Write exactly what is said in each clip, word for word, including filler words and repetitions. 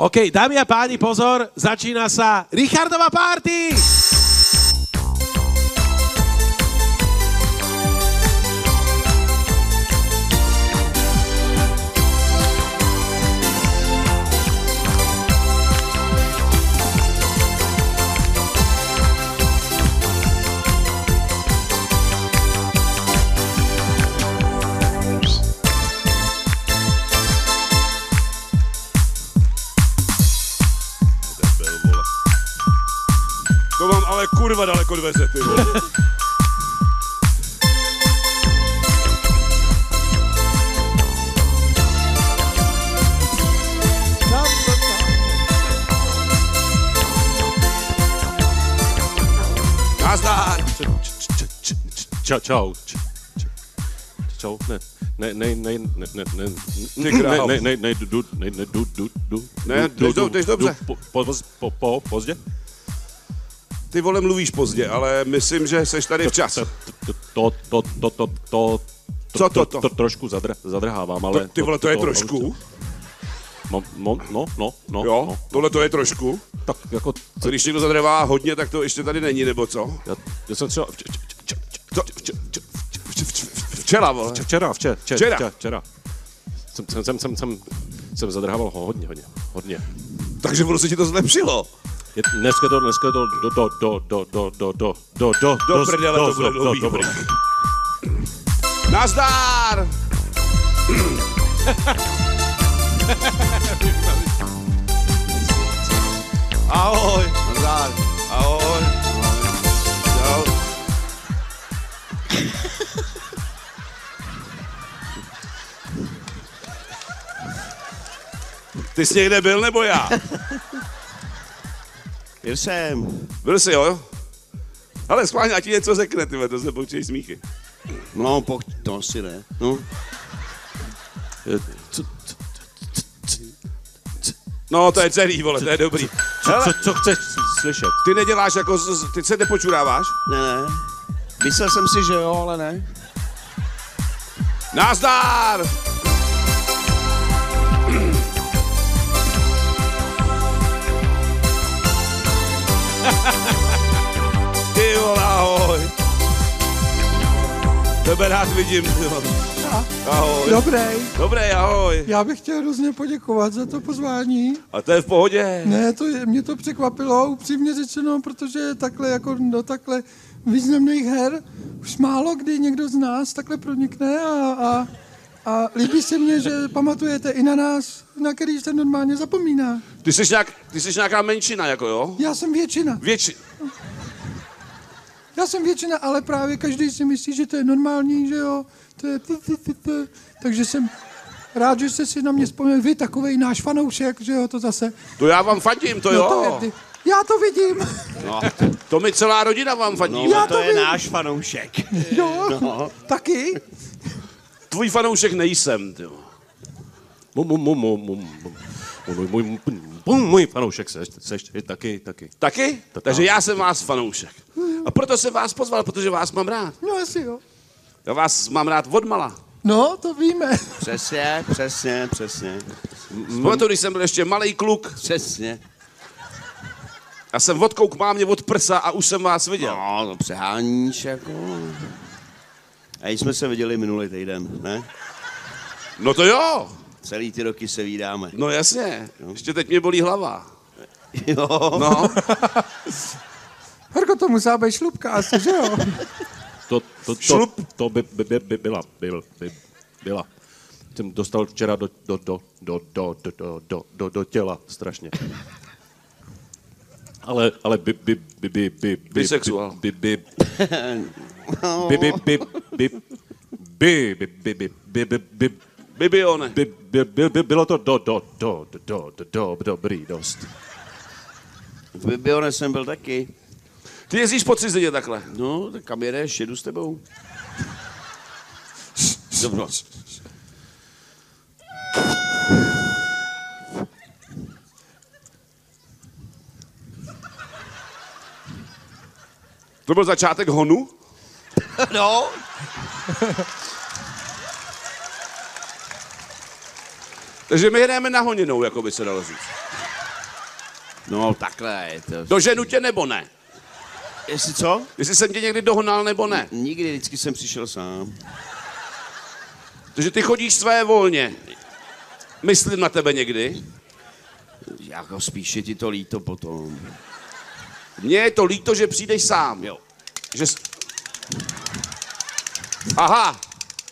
OK, dámy a páni, pozor, začína sa Richardova party! To mám ale kurva daleko dveře, ty vole. Nazdar! Čau, čau. Čau, ne, ne, ne, ne, ne, ne, ne, Ty král. ne, ne, ne, du, ne, ne, du, du, du, Ne, jdeš do- jdeš dobře. Po, po, po, po, pozdě? Ty vole mluvíš pozdě, ale myslím, že seš tady včas. To, to, to, to, to, to, Co to, to? to trošku zadr, zadrhávám, ale... To, ty vole, to je trošku. No, no, no, no, no. Jo, no. tohle to je trošku. Tak jako... Co když někdo zadrvá hodně, tak to ještě tady není, nebo co? Já, já jsem třeba... Vč, vč, vč, vč, Včera, vole. Včera, včera, včera, Včera. včera, včera. Jsem, jsem, jsem, jsem, jsem, jsem zadrhával ho hodně, hodně, hodně. Takže ono se ti to zlepšilo. Je, dneska to, dneska to, do, do, do, do, do, do, do, do, do, Do prdele to bude do, dobrý. dobrý. Nazdar! Ahoj. Nazdar. Ahoj. Čau. Ty jsi někde byl, nebo já? Byl jsem. Byl jsi, jo? Ale schválně, ať ti něco řekne, tyhle, to se poučíš smíchy. No, pojď, to asi ne. No. Co, No, to je celý, vole, to je dobrý. co, co, co chceš slyšet? Ty neděláš jako, z- ty se nepočuráváš? Ne, ne. Myslel jsem si, že jo, ale ne. Nazdar! Ty vole, ahoj. Tebe rád vidím, ty vole. Ahoj. Dobrý, Dobré, ahoj. já bych chtěl hrozně poděkovat za to pozvání. A to je v pohodě. Ne, to je, mě to překvapilo, upřímně řečeno, protože takhle jako do takhle významných her už málo kdy někdo z nás takhle pronikne a, a, a líbí se mně, že pamatujete i na nás, na který se normálně zapomíná. Ty jsi, nějak, ty jsi nějaká menšina, jako jo? Já jsem většina, Větši... já jsem většina, ale právě každý si myslí, že to je normální, že jo, to je t, t, t, t. Takže jsem rád, že jste si na mě vzpomněli, vy takovej náš fanoušek, že jo, to zase. To já vám fandím, to No jo. to je, já to vidím. No, to my celá rodina vám fandí. No, Já to to je vím. náš fanoušek. Jo, No. taky. Tvůj fanoušek nejsem, ty vole. Mu, mu, mu, mu, mu, mu, můj, můj, můj, můj fanoušek seš, seš taky, taky. Taky? To Takže tak. já jsem vás fanoušek. A proto jsem vás pozval, protože vás mám rád. No asi jo. Já vás mám rád odmala. No, to víme. Přesně, přesně, přesně. Pamatuju, když jsem byl ještě malý kluk, Přesně. a jsem odkouk mámě od prsa a už jsem vás viděl. No, to přeháníš jako. A jsme se viděli minulý týden, ne? No to jo. Celý ty roky se vídáme. No jasně. Ještě teď mě bolí hlava. Jo. No. Horko, to musela být šlupka asi, že jo? To, to, to, Šlup. to by, by, by, by byla, byl, by, byla. Jsem dostal včera do, do, do, do, do, do, do, do, do, do těla strašně. Ale, ale by, by, by, by, by, by, Bisexuál. by, by, by, by, by, by, by, by, by, by, by, by, by, Bibione. by, by, by, by, bylo to do, do, do, do, do, do, do, dobrý dost. V Bibione jsem byl taky. Ty jezdíš po cizině takhle. No, tak kam jedeš, jedu s tebou. Dobro. To byl začátek honu? No. Takže my jedeme na honinou, jako by se dalo říct. No takhle je to. Doženu tě nebo ne? Jestli co? Jestli jsem tě někdy dohnal nebo ne? Nikdy, vždycky jsem přišel sám. Takže ty chodíš své volně. Myslím na tebe někdy. Jako spíš je ti to líto potom. Mně je to líto, že přijdeš sám. Jo. Že... s- Aha.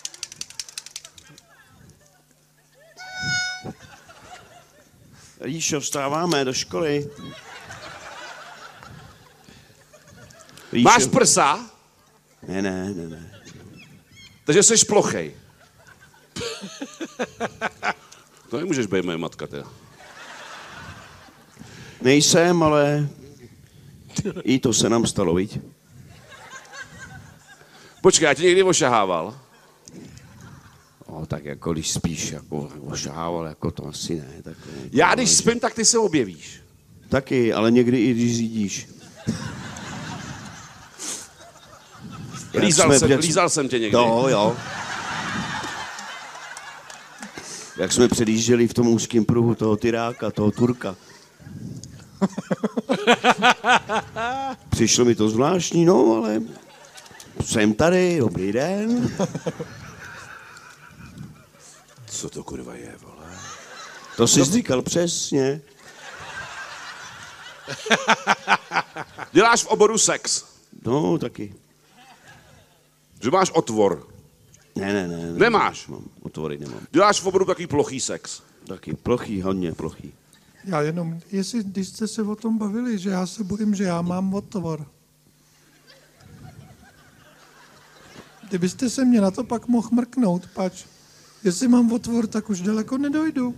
Ríšo, vstáváme do školy. Ríšo. Máš prsa, Ne, ne, ne, ne. takže jsi plochej. To nemůžeš být moje matka teda. Nejsem, ale i to se nám stalo, viď? Počkej, já tě někdy ošahával. No, tak jako když spíš jako ošahával, jako to asi ne. Tak, Já když spím, tak ty se objevíš. Taky, ale někdy i když řídíš. Jak Lízal jsme- jsem, jak- lízal jsem tě někdy. Jo, jo. Jak jsme předjížděli v tom úzkém pruhu toho Tyráka, toho Turka. Přišlo mi to zvláštní, no, ale jsem tady, dobrý den. Co to kurva je, vole? To jsi říkal přesně. Děláš v oboru sex. No, taky. Že máš otvor. Ne, ne, ne. ne Nemáš? Mám, otvory nemám. Děláš v oboru takový plochý sex. Taky plochý, hodně plochý. Já jenom, jestli, když jste se o tom bavili, že já se bojím, že já mám otvor. Kdybyste se mě na to pak mohl mrknout, pač. Jestli mám otvor, tak už daleko nedojdu.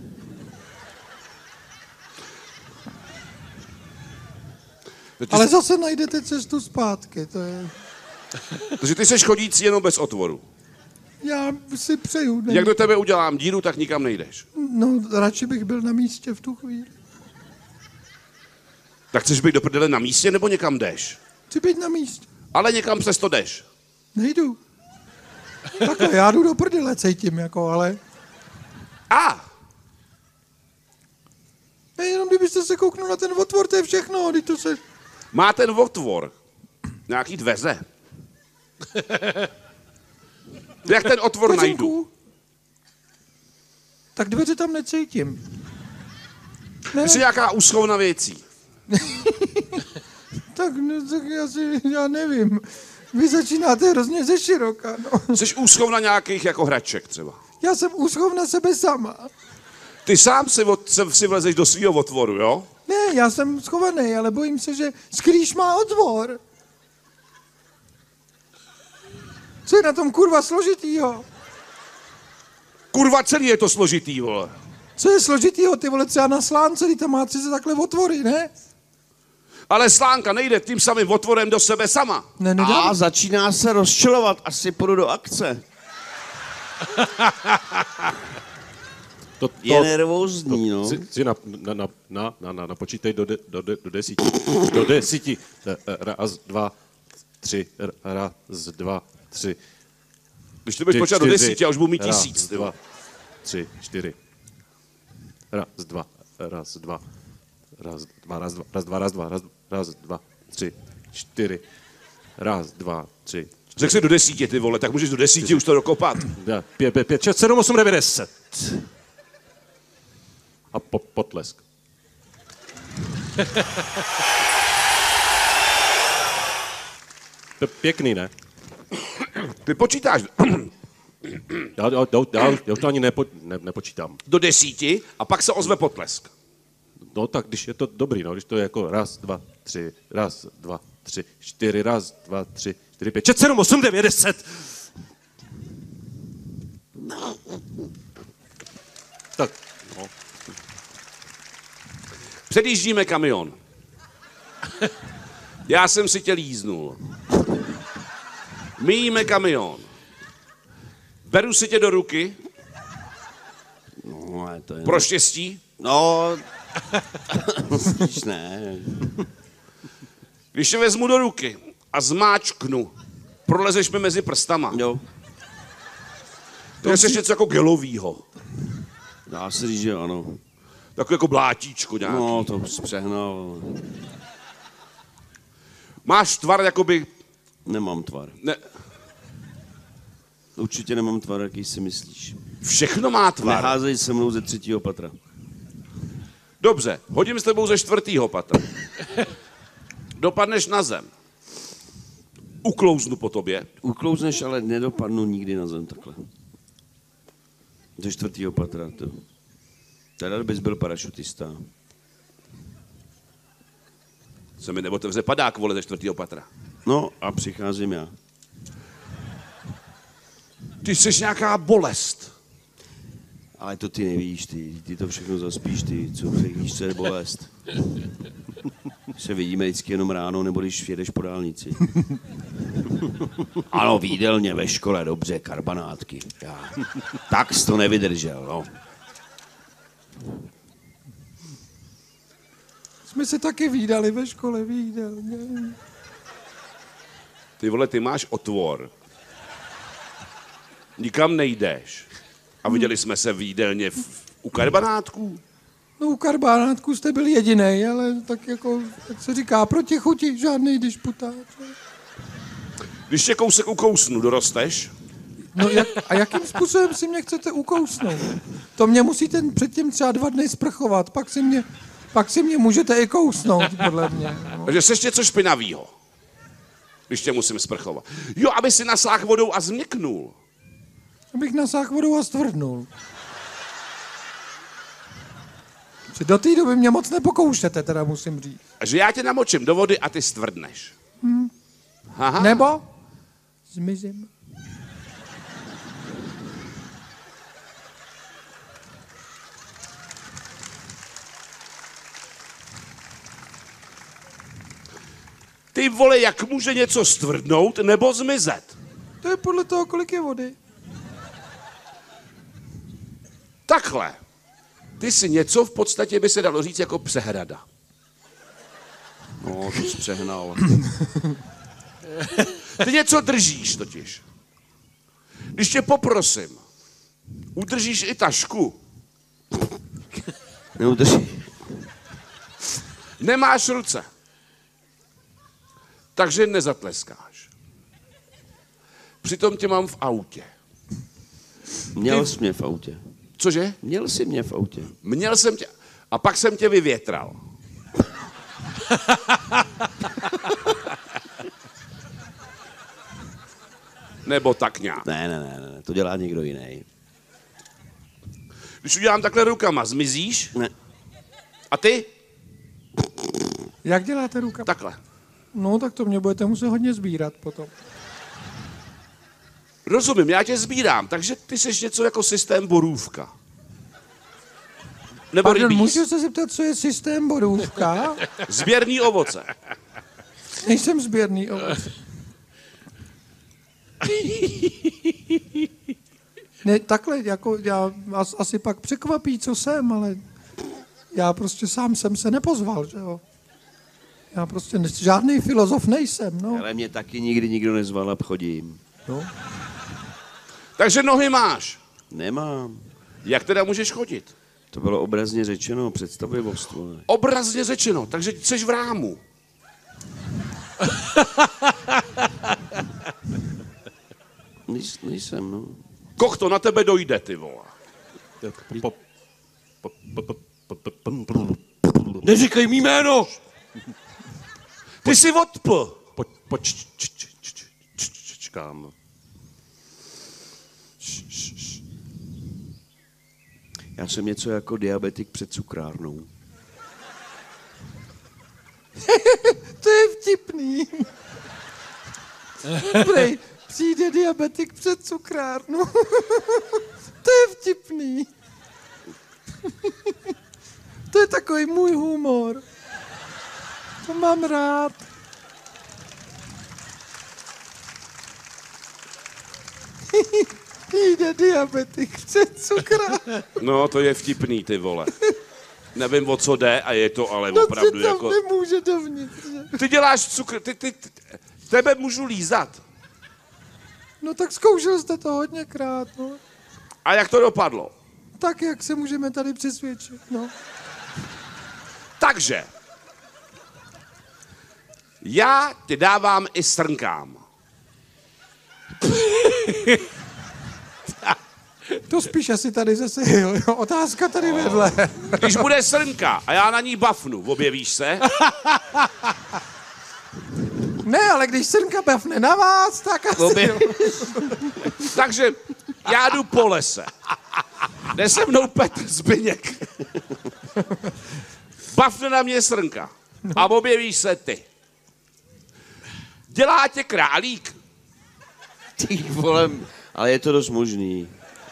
Ale zase najdete cestu zpátky, to je... Takže ty seš chodící jenom bez otvoru. Já si přeju. Ne? Jak do tebe udělám díru, tak nikam nejdeš. No, radši bych byl na místě v tu chvíli. Tak chceš být do prdele na místě, nebo někam jdeš? Chci být na místě. Ale někam přesto jdeš. Nejdu. Takhle, já jdu do prdele, cítím, jako, ale... A! Ne, jenom kdybyste se kouknul na ten otvor, to je všechno, když to se... Má ten otvor nějaký dveře. Jak ten otvor najdu? Vteřinku. Tak dveře tam necítím. Ne, Jsi nějaká úschovna věcí. tak, no, tak já, si, já nevím. Vy začínáte hrozně ze široka, no. Jsi úschovna nějakých jako hraček třeba. Já jsem úschovna sebe sama. Ty sám si, od, se, si vlezeš do svého otvoru, jo? Ne, já jsem schovaný, ale bojím se, že skrýš má otvor. Co je na tom kurva složitýho? Kurva, celý je to složitý, vole. Co je složitýho, ty vole, třeba na slánce, kdy tam má tři takhle otvory, ne? Ale slánka nejde tím samým otvorem do sebe sama. Ne, nedá. A začíná se rozčilovat, asi půjdu do akce. To, to, Je nervózní, no. si, si na, na, na, na, na, na, napočítej do, de, do, de, do desíti. Do desíti. Raz, dva, tři. Raz, dva, tři. Když to budeš počítat do desíti, já už budu mít tisíc. Raz, dva, tři, čtyři. Raz, dva, raz, dva. Raz, dva, raz, dva, raz, dva, raz, dva, raz, raz, dva, tři, čtyři. Raz, dva, tři. Řekl jsi do desíti, ty vole, tak můžeš do desíti už to dokopat. Pět, pět, pět, šest, sedm, osm, devět, deset. A po, potlesk. To je pěkný, ne? Ty počítáš Já, já, já, já, já už to ani nepo, ne, nepočítám. do desíti a pak se ozve potlesk. No tak, když je to dobrý, no, když to je jako raz, dva, tři, raz, dva, tři, čtyři, raz, dva, tři, čtyři, pět, šest, sedm, osm, devět, deset. Tak, no. Předjíždíme kamion. Já jsem si tě líznul. Míjíme kamion. Beru si tě do ruky, No, ale to je... pro štěstí. No, spíš ne. Když tě vezmu do ruky a zmáčknu, prolezeš mi mezi prstama. Jo, To je něco jako gelovýho. dá se říct, že ano. Takový jako blátíčko nějaký. No, to přehnal. Máš tvar jakoby... Nemám tvar. Ne, Určitě nemám tvar, jaký si myslíš. všechno má tvar. Neházej se mnou ze třetího patra. Dobře, hodím s tebou ze čtvrtýho patra. Dopadneš na zem. Uklouznu po tobě. Uklouzneš, ale nedopadnu nikdy na zem takhle. Ze čtvrtýho patra, to. Teda bys byl parašutista. Se mi neotevře padák, vole, ze čtvrtýho patra. No a přicházím já. Ty jsi nějaká bolest. Ale to ty nevíš, ty, ty to všechno zaspíš, ty, co víš, co je bolest. Se vidíme vždycky jenom ráno, nebo když jedeš po dálnici. Ano, v jídelně ve škole, dobře, karbanátky. Já. Tak jsi to nevydržel, no. Jsme se taky vídali ve škole, výdelně. Ty vole, ty máš otvor. Nikam nejdeš. A viděli jsme se v jídelně v, u karbanátků. No u karbánátku jste byl jedinej, ale tak jako, jak se říká, proti chuti žádnej disputáč. Když tě kousek ukousnu, dorosteš? No jak, a jakým způsobem si mě chcete ukousnout? To mě musíte předtím třeba dva dny sprchovat, pak si mě, pak si mě můžete i kousnout, podle mě. No. Takže seš něco špinavýho. Když tě musím sprchovat. Jo, aby si nasáhl vodou a změknul. Abych nasáhl vodou a stvrdnul. Do té doby mě moc nepokoušete, teda musím říct. A že já tě namočím do vody a ty stvrdneš. Hmm. Aha. Nebo zmizím. Ty vole, jak může něco stvrdnout nebo zmizet? To je podle toho, kolik je vody. Takhle. Ty si něco v podstatě by se dalo říct jako přehrada. No, to jsi přehnal. Ty něco držíš totiž. Když tě poprosím, udržíš i tašku. Neudrží. Nemáš ruce. Takže nezatleskáš. Přitom tě mám v autě. Měl jsi mě v autě. Cože? Měl jsi mě v autě. Měl jsem tě... A pak jsem tě vyvětral. Nebo tak nějak. Ne, ne, ne, ne, to dělá někdo jiný. Když udělám takhle rukama, zmizíš? Ne. A ty? Jak děláte ruka? Takhle. No, tak to mě budete muset hodně sbírat potom. Rozumím, já tě sbírám, takže ty jsi něco jako systém borůvka. Nebo Pardon, rybíz. můžu se zeptat, co je systém borůvka? Sběrný ovoce. Nejsem sběrný ovoce. Ne, takhle, jako já as, asi pak překvapí, co jsem, ale já prostě sám jsem se nepozval, že jo. Já prostě ne, žádný filozof nejsem, no. Ale mě taky nikdy nikdo nezval a chodím. no. Takže nohy máš. Nemám. Jak teda můžeš chodit? To bylo obrazně řečeno, představivost. Vole. Obrazně řečeno, takže jsi v rámu. Nejs, nejsem, no. Koch to na tebe dojde, ty vole. Neříkej mý jméno! Ty jsi odpl. Pojď, pojď, čkám. Já jsem něco jako diabetik před cukrárnou. To je vtipný. Prej, přijde diabetik před cukrárnu. To je vtipný. To je takový můj humor. To mám rád. Jde diabetik před cukrárnu. No, to je vtipný, ty vole. Nevím, o co jde, a je to ale No opravdu tam jako... nemůže dovnitř. Ty děláš cukr... Ty, ty, ty, tebe můžu lízat. No tak zkoušel jste to hodněkrát, no. A jak to dopadlo? Tak, jak se můžeme tady přesvědčit, no. Takže, já ti dávám i srnkám. To spíš asi tady zase, jo, jo, otázka tady vedle. Když bude srnka a já na ní bafnu, objevíš se? Ne, ale když srnka bafne na vás, tak asi jo. Takže já jdu po lese. Jde se mnou Petr Zbyněk. Bafne na mě srnka. A objevíš se ty. Dělá tě králík. Ty vole, ale je to dost možný.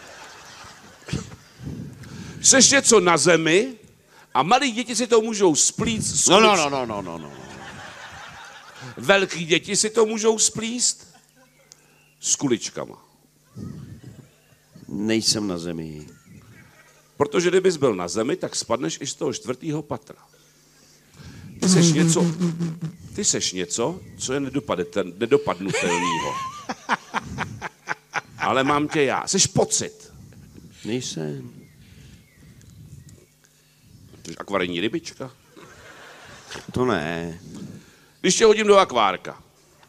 Seš něco na zemi a malí děti si to můžou splít s No, no, kulič- no, no, no, no, no. Velký děti si to můžou splíst s kuličkama. Nejsem na zemi. Protože kdybys byl na zemi, tak spadneš i z toho čtvrtého patra. Ty seš něco, ty seš něco, co je nedopadeten- nedopadnutelného. Ale mám tě já. Seš pocit. Nejsem. Jsi akvarijní rybička. To ne. Když tě hodím do akvárka,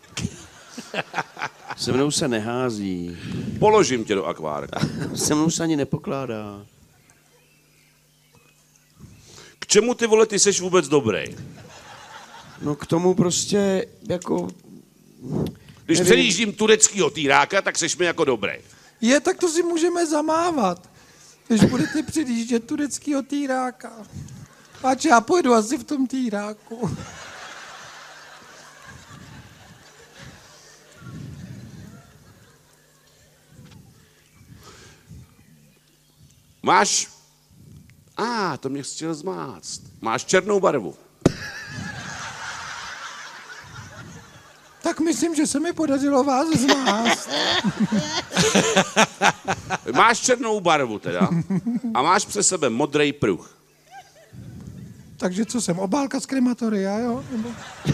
Se mnou se nehází. položím tě do akvárka. Se mnou se ani nepokládá. K čemu ty vole, ty seš vůbec dobrý? No k tomu prostě jako... Když Nevím. přejíždím tureckýho týráka, tak seš mi jako dobrý. Je, tak to si můžeme zamávat, když budete předjíždět tureckýho týráka. Ač já pojedu asi v tom týráku. Máš... A, ah, to mě chtěl zmáct. Máš černou barvu. Tak myslím, že se mi podařilo vás zmást. Máš černou barvu teda. A máš přes sebe modrý pruh. Takže co jsem, obálka z krematoria, jo? Nebo...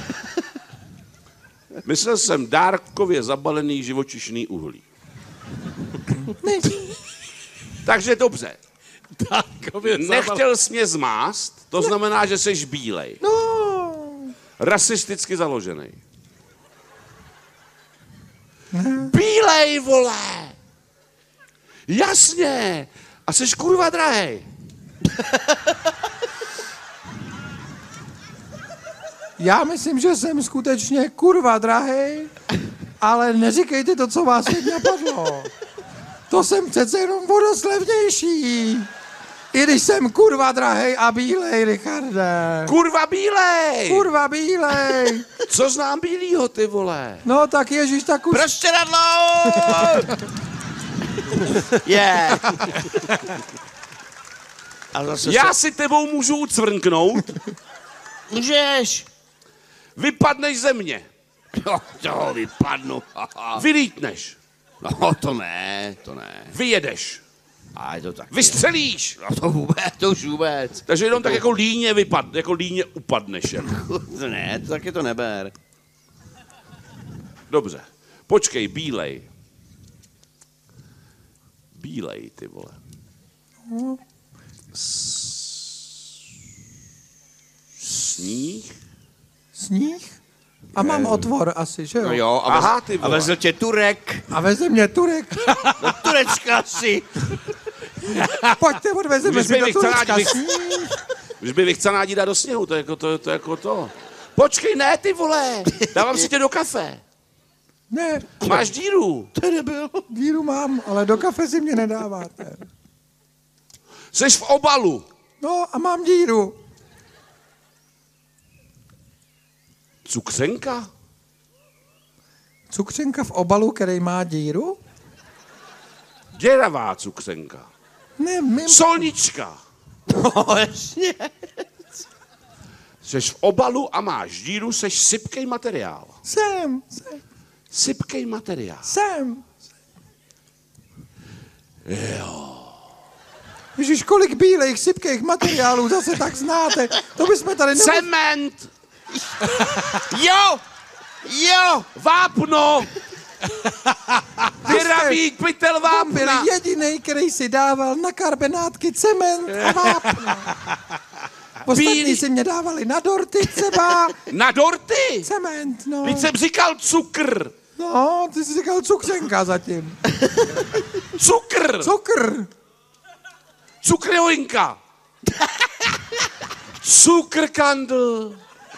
Myslel jsem dárkově zabalený živočišný uhlí. Ne, Takže dobře. Dárkově Nechtěl jsi mě zmást, to znamená, že jsi bílej. no, Rasisticky založený. Bílej, vole! Jasně! A jsi kurva drahej. já myslím, že jsem skutečně kurva drahej, ale neříkejte to, co vás teď napadlo. To jsem přece jenom vodoslevnější. I když jsem kurva drahej a bílej, Richarde. Kurva bílej! Kurva bílej. Co znám bílýho, ty vole? No tak Ježíš, tak už... Prostěradlo! Je. A zase Já se... si tebou můžu ucvrnknout, Můžeš. vypadneš ze mě, Jo, to vypadnu. vylítneš, No to ne, to ne. vyjedeš, A je to tak. vystřelíš. No to vůbec, to už vůbec. Takže jenom tak jako líně vypad, jako líně upadneš. Jako. To ne, to taky to neber. Dobře, počkej, bílej. Bílej, ty vole. Sníh? Sníh? A mám otvor asi, že jo? No jo, a, Aha, vez, ty a vole. vezl tě Turek. A veze mě Turek. Do Turečka si. Pojďte, odvezeme Když si by do vychcanádi, Turečka. vych... Sníh. Když by vychcanádi dát do sněhu, to je jako to, to, je jako to. Počkej, ne, ty vole, dávám si tě do kafe. Ne, Máš díru. To nebyl. díru mám, ale do kafe si mě nedáváte. Jseš v obalu. No a mám díru. Cukřenka? Cukřenka v obalu, který má díru? Děravá cukřenka. Ne, mimo. Solnička. No, jasně. Jseš v obalu a máš díru, seš sypkej materiál. Jsem, jsem, Sypkej materiál. jsem. Ježíš, kolik bílejch, sypkých materiálů zase tak znáte. To bychom tady nemohli... Cement. Jo, jo. Vápno. Vyravík, pytel Byl vápna. jedinej, který si dával na karbenátky cement a vápno. Ostatní Bílý- si mě dávali na dorty třeba. Na dorty? Cement, no. Teď jsem říkal cukr. No, ty jsi říkal cukřenka zatím. Cukr. Cukr. Cukrovinka. Cukrkandl.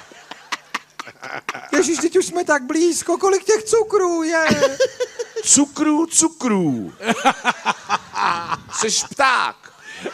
Ježíš, teď už jsme tak blízko, kolik těch cukrů je? Cukrů, cukrů. Jseš pták.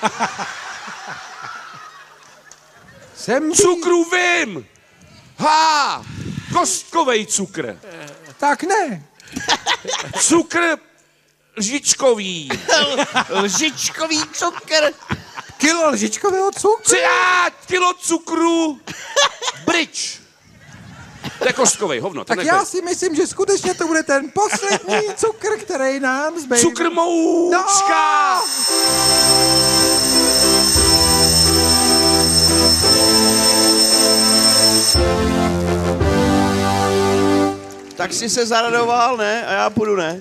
Jsem blíz... Cukrů vím. Ha, kostkovej cukr. Tak ne. Cukr lžičkový. Lžičkový cukr. Kilo lžičkového cukru. Tři a kilo cukru. Bryč. To je kostkovej, hovno. Tak já si myslím, že skutečně to bude ten poslední cukr, který nám zbývá. Cukr moučka. No! Tak jsi se zaradoval, ne? A já půjdu, ne?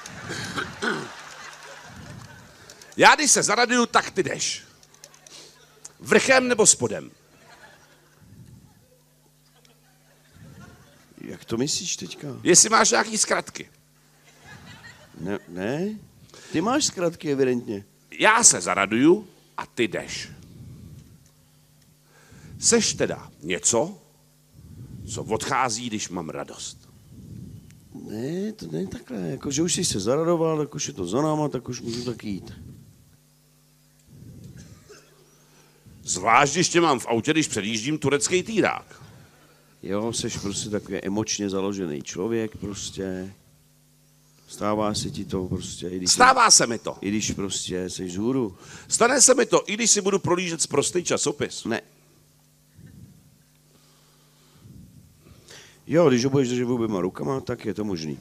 Já když se zaraduju, tak ty jdeš. Vrchem nebo spodem? Jak to myslíš teďka? Jestli máš nějaký zkratky. Ne, ne? Ty máš zkratky evidentně. Já se zaraduju a ty jdeš. Seš teda něco, co odchází, když mám radost. Ne, to není takhle. Jako, že už jsi se zaradoval, tak už je to za náma, tak už můžu taky jít. Zvlášť, když tě mám v autě, když předjíždím turecký týrák. Jo, seš prostě takový emočně založený člověk, prostě. Stává se ti to prostě, i když, Stává se mi to. i když prostě jsi vzhůru. Stane se mi to, i když si budu prolížet z prostý časopis. Ne. Jo, když ho budeš držet oběma rukama, tak je to možný.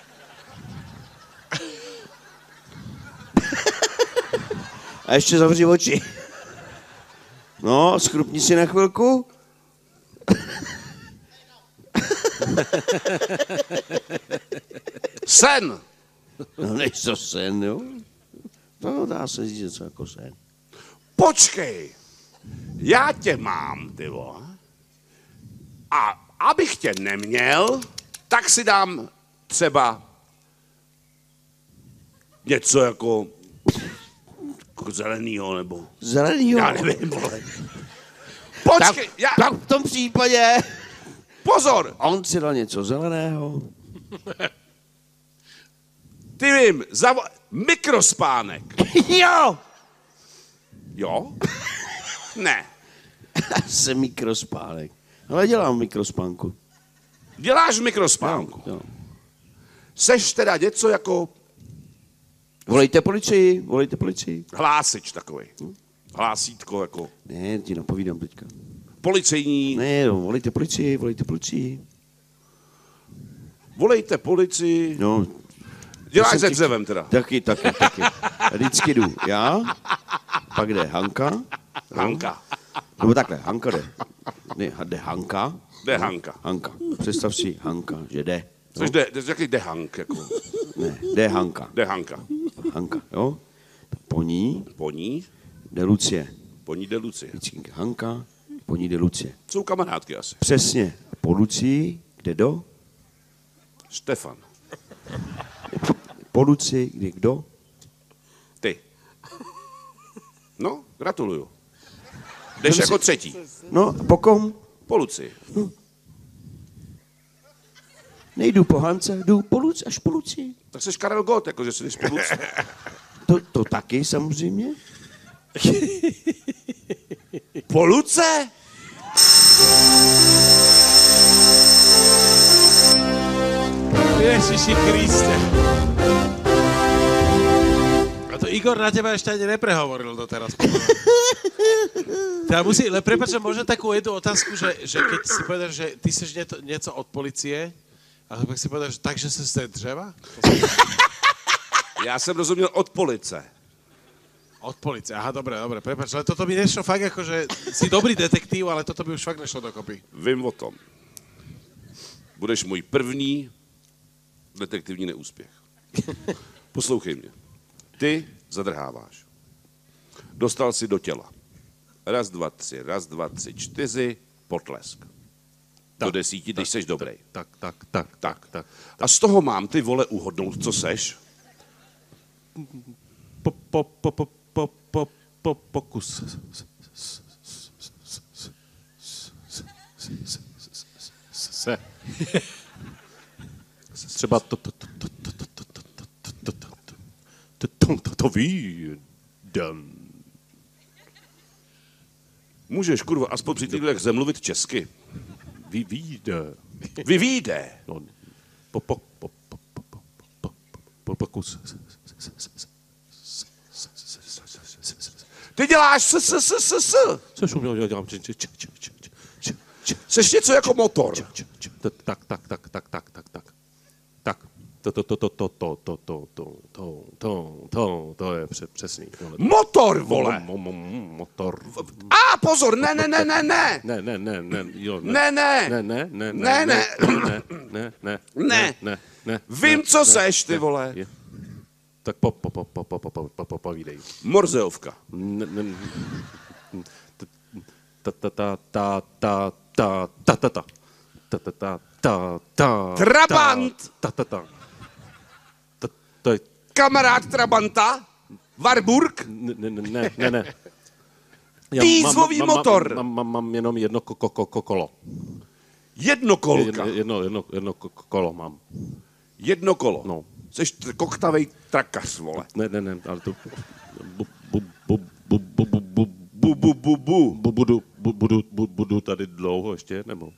A ještě zavři oči. No, skrupni si na chvilku. Sen. No, než to sen, jo? No, dá se říct něco jako sen. Počkej. Já tě mám, ty vole. A abych tě neměl, tak si dám třeba něco jako, jako zelenýho, nebo Zelenýho? já nevím, vole. Počkej, tak, já, tak v tom případě pozor, on si dal něco zeleného. ty vím, zavo- mikrospánek. Jo! Jo? Ne. Jsem mikrospánek. Ale dělám mikrospánku. Děláš mikrospánku. Jo. Seš teda něco jako Volejte policii, volejte policii. hlásič takový. Hlásítko jako Ne, ti napovídám teďka. policejní. Ne, no, volejte policii, volejte policii. Volejte policii. No, Děláš jsem se ti- dřevem teda. taky, taky, taky. A vždycky jdu já, pak jde Hanka. Hanka. Nebo takhle, Hanka jde. Ne, jde Hanka. Jde Hanka. Hanka. Představ si Hanka, že jde. Což jde, jde, jaký jde Hank, jako. Ne, jde Hanka. Jde Hanka. Hanka, jo? Po ní Po ní, jde Lucie. po ní jde Lucie. Vždycky Hanka, po ní jde Lucie. Jsou kamarádky asi. Přesně. Po Lucii, kde do? Štefan. Po Lucii, kde kdo? Ty. No, gratuluju. Jdeš jako třetí. No, a po kom? Po Lucii. Nejdu po Hance, jdu po Lucii, až po Lucii. Tak jsi Karel Gott, jako že jsi jdeš po Lucii. To, to taky samozřejmě. Po Luce? Ježiši Kriste. A to Igor na teba ešte ani neprehovoril doteraz. Teda musí, ale prepáč, že možno takú jednu otázku, že, že keď si povedal, že ty seš nieto, něco od policie, a pak si povedal, že takže se z té dřeva? Já jsem rozuměl od police. Od policie, aha, dobre, dobre, prepáč, ale toto by nešlo fakt ako, že si dobrý detektív, ale toto by už fakt nešlo dokopy. Vím o tom. Budeš můj první detektivní neúspěch. Poslouchej mě. Ty zadrháváš. Dostal si do těla. Raz, dva, tři, raz, dva, tři, čtyři, potlesk. Do Tak, desíti, když seš dobrý. Tak, tak, tak, tak, tak. A z toho mám ty vole uhodnout, co seš. Po, po, po, po, po, po, po, pokus. Se. Třeba to, to, to, to, to, to, to, to, to, to, to, to, to, to, to vídem. Můžeš, kurva, aspoň při týdlech zemluvit česky. Vy víde. Vyvíde. No, po, po, po, po, po, po, po, po, pokus. Ty děláš s, s, s, s, s. Což uměl dělám. Seš něco jako motor. Tak, tak, tak, tak, tak, tak, tak. Tak. To, to, to, to, to, to, to, to, to, to, to, to, to je přesný. Motor, vole. Motor. A pozor, ne, ne, ne, ne, ne. Ne, ne, ne, ne, jo, Ne, ne. ne, ne, ne, Ne, ne. ne, ne, ne, Ne. ne, ne. Vím, co seš, ty vole. Tak po, po, po, po, po, po, po, po, povídej. Morzeovka. Ne, ne, ta, ta, ta, ta, ta, ta, ta, ta, ta, ta, ta, ta, ta, ta, Trabant. ta, ta, ta, ta, to je, Kamarád Trabanta. Warburg. ne, ne, ne, ne, ne. Dýzlový mám, mám, motor. Mám, mám, mám jenom jedno ko, ko, ko, kolo. Jedno kolka. Jedno, jedno, jedno ko, kolo mám. Jedno kolo. No. Seš t- koktavej trakař, vole. Ne, ne, ne, ale to... Bu, bu, bu, bu, bu, bu, bu, Bu, bu, bu, bu. bu, budu, bu, budu, bu, budu tady dlouho ještě, nebo?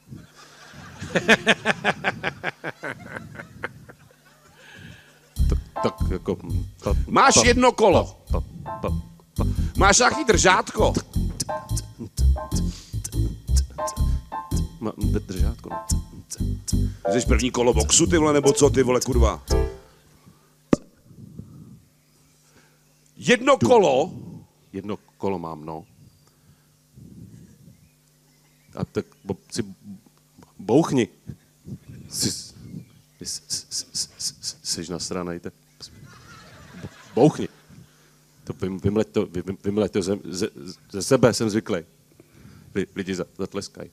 tak, tak jako... Pa, Máš pa, jedno kolo. Pa, pa, pa. Máš nějaký držátko. Mám držátko, no. Jsi první kolo boxu, ty vole, nebo co, ty vole, kurva? Jedno kolo. Jedno kolo mám, no. A tak bo, si bouchni. Jsi, jsi, jsi, jsi, jsi nasranej, tak bouchni. To vym, vymleť to, vym, vymleť to ze, ze, ze sebe, jsem zvyklý. Lidi zatleskají.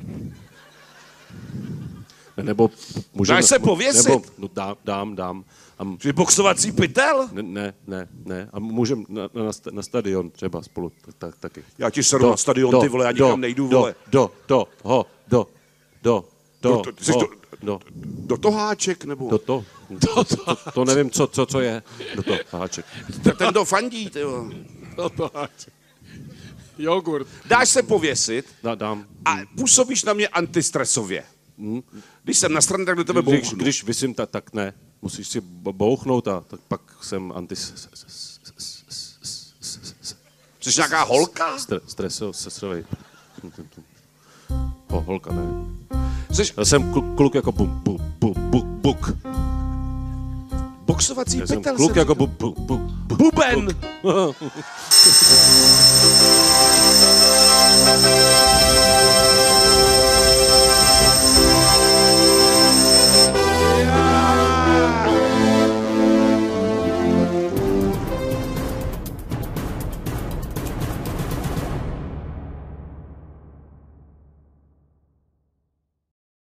Nebo můžeme... Dáš se pověsit? Nebo, no dám, dám, dám. A, Jsi boxovací pytel? ne, ne, ne, ne. A můžeme na, na, na stadion třeba spolu tak, taky. Já ti seru na stadion, ty vole, já nikam nejdu, vole. Do, do, ho, do, do, do, Do- do- jsi ho, do- do, Do toháček, nebo? do to. To, to, to nevím, co, co, co je. Do to, háček. Ten do fandí, ty vole. Jogurt. Dáš se pověsit Dá, dám. a působíš na mě antistresově. Když jsem na straně, tak do tebe Když, bouchnu. když vysím, tak, tak ne. Musíš si bo- bouchnout a tak pak jsem anti... Jsi nějaká holka? Stresový, stresový. Ho, holka, ne. Jsi Já jsem kluk, kluk jako bum, bum, bum, bum, buk. boxovací Já jsem pytel. kluk jsem jako říkal. bum, bum, bum, bum. Buben!